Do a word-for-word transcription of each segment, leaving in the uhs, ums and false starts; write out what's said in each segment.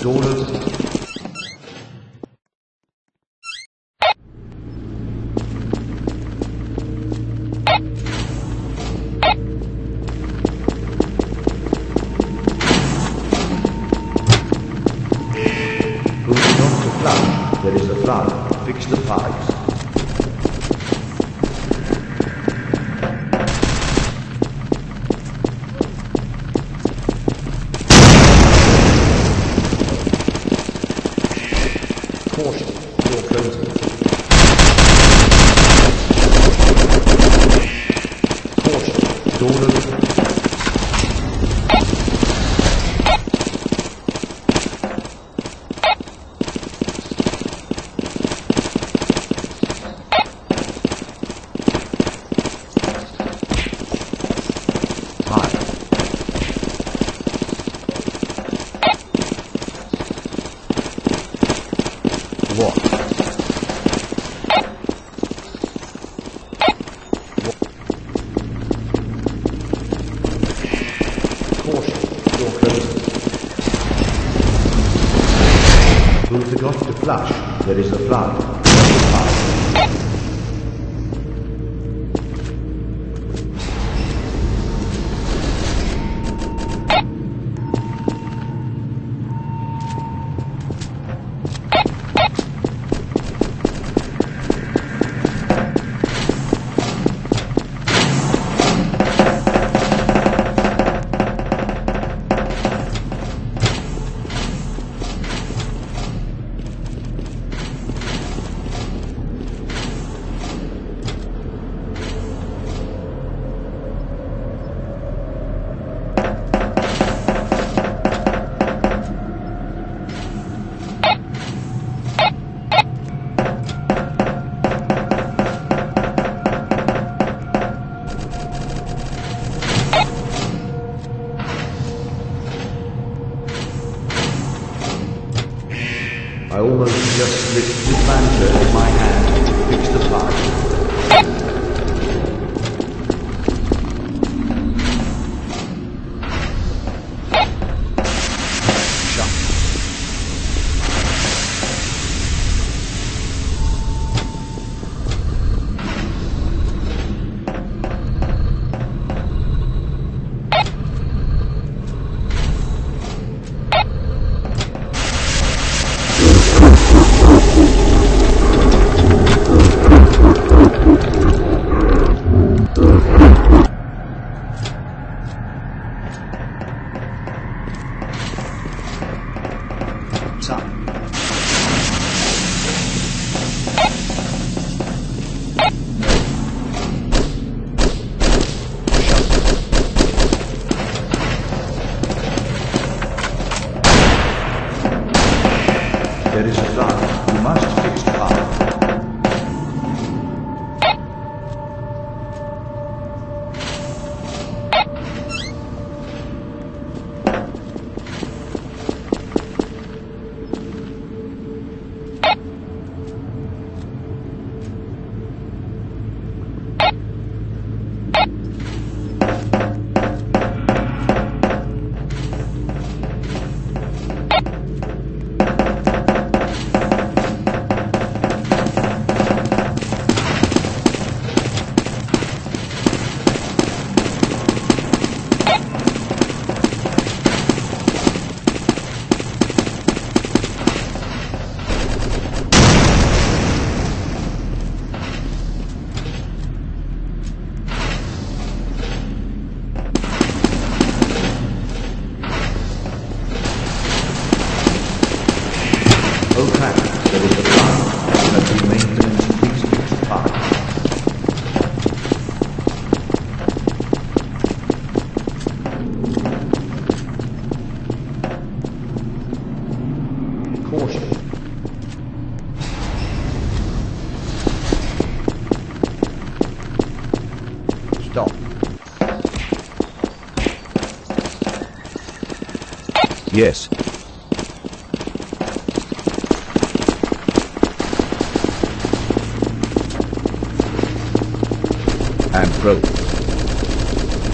Doors. Moving on to flush. There is a flood. Fix the pipes. Caution, door closing. Caution, door open. What? Caution, door closing. Who forgot to flush? There is a flood. I almost just slipped this lantern in my hand to fix the pipe. There is a flood. You must fix the pipe. Oh crap, there is a flood. That we maintenance, please fix the pipe. Caution. Stop. Yes. And pro.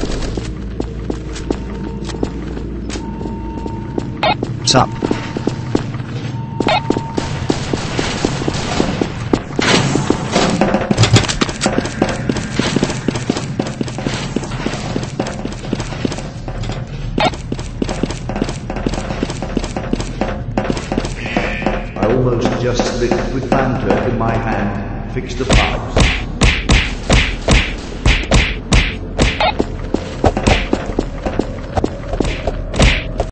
What's up? just liquid banter in my hand, fix the pipes.